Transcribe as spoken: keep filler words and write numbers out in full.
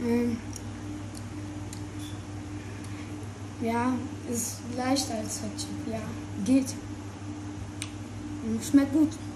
Ähm, ja, ist leichter als Hot Chip. Ja, geht. Und schmeckt gut.